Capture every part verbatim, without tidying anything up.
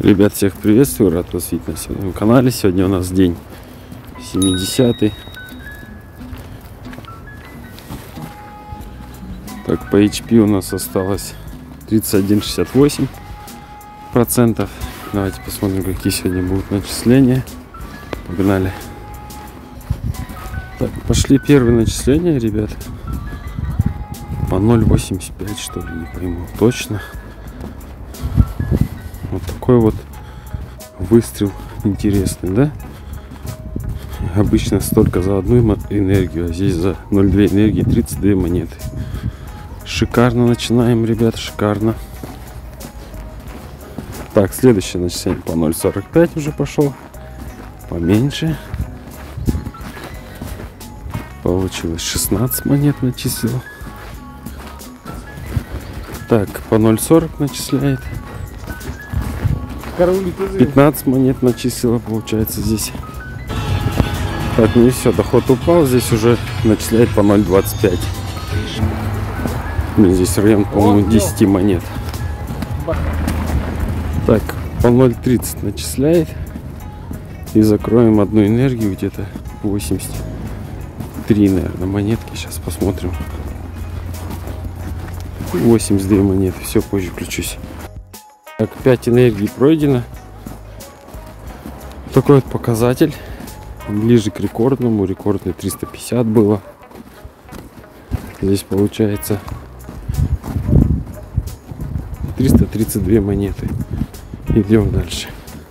Ребят, всех приветствую, рад вас видеть на своем канале. Сегодня у нас день семидесятый. Так, по эйч пи у нас осталось тридцать один шестьдесят восемь процентов. Давайте посмотрим, какие сегодня будут начисления. Погнали. Так, пошли первые начисления, ребят. По ноль восемьдесят пять, что ли, не пойму точно. Вот такой вот выстрел интересный, да? Обычно столько за одну энергию, а здесь за ноль целых две энергии тридцать две монеты. Шикарно начинаем, ребят, шикарно. Так, следующее начисление по ноль целых сорок пять уже пошел. Поменьше. Получилось шестнадцать монет начислил. Так, по ноль целых сорок начисляет. пятнадцать монет начислила, получается, здесь. Так, ну и все, доход упал. Здесь уже начисляет по ноль целых двадцать пять. Здесь район, по-моему, десять монет. Так, по ноль целых тридцать начисляет. И закроем одну энергию, где-то восемьдесят три, наверное, монетки. Сейчас посмотрим. восемьдесят две монеты. Все, позже включусь. Так, пять энергий пройдено. Такой вот показатель. Ближе к рекордному. Рекордный триста пятьдесят было. Здесь получается триста тридцать две монеты. Идем дальше.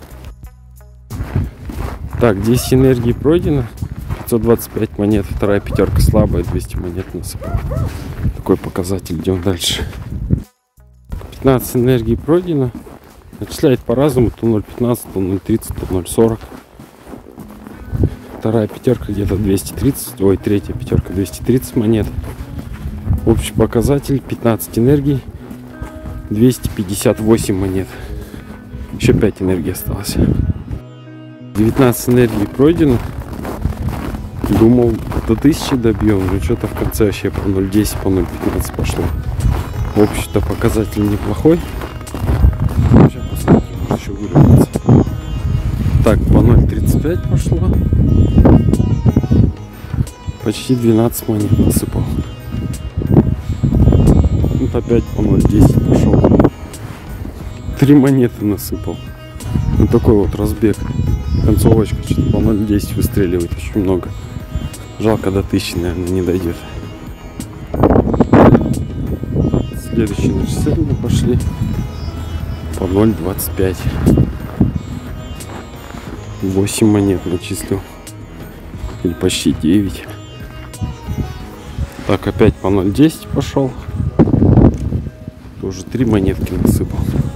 Так, десять энергий пройдено. пятьсот двадцать пять монет. Вторая пятерка слабая. двести монет насыпала. Такой показатель. Идем дальше. пятнадцать энергий пройдено. Начисляет по-разному. То ноль целых пятнадцать, то ноль целых тридцать, то ноль целых сорок. Вторая пятерка где-то двести тридцать. Ой, третья пятерка двести тридцать монет. Общий показатель пятнадцать энергий. двести пятьдесят восемь монет. Еще пять энергий осталось. девятнадцать энергий пройдено. Думал, до тысячи добьем. Но что-то в конце вообще по ноль целых десять, по ноль целых пятнадцать пошло. В общем-то показатель неплохой. Сейчас посмотрим, может еще выровняться. Так, по ноль целых тридцать пять пошло. Почти двенадцать монет насыпал. Вот опять по ноль целых десять пошел. Три монеты насыпал. Вот такой вот разбег. Концовочка что-то по ноль целых десять выстреливает. Очень много. Жалко, до тысячи, наверное, не дойдет. Следующие начисления пошли по ноль целых двадцать пять. восемь монет начислил. Или почти девять. Так, опять по ноль целых десять пошел. Тоже три монетки насыпал.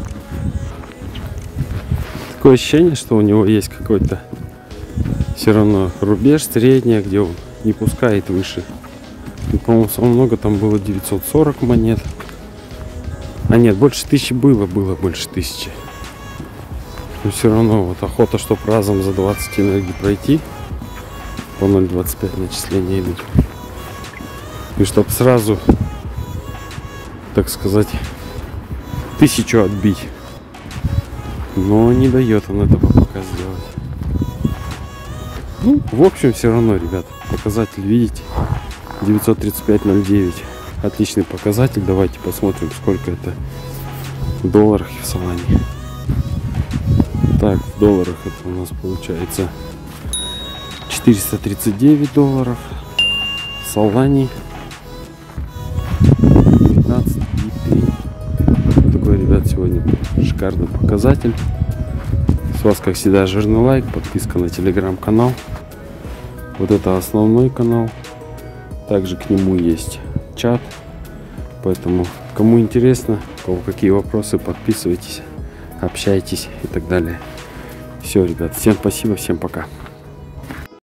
Такое ощущение, что у него есть какой-то все равно рубеж средний, где он не пускает выше. И, по-моему, самое много там было девятьсот сорок монет. А нет, больше тысячи было, было больше тысячи. Но все равно вот охота, чтобы разом за двадцать энергий пройти. По ноль целых двадцать пять начисления идут. И чтобы сразу, так сказать, тысячу отбить. Но не дает он этого пока сделать. Ну, в общем, все равно, ребят, показатель видите. девятьсот тридцать пять ноль девять. Отличный показатель. Давайте посмотрим, сколько это в долларах и в Солане. Так, в долларах это у нас получается четыреста тридцать девять долларов. В Солане девятнадцать и три. Такой, ребят, сегодня шикарный показатель. С вас, как всегда, жирный лайк, подписка на телеграм-канал. Вот это основной канал. Также к нему есть чат. Поэтому, кому интересно, у кого какие вопросы, подписывайтесь, общайтесь и так далее. Все, ребят, всем спасибо, всем пока.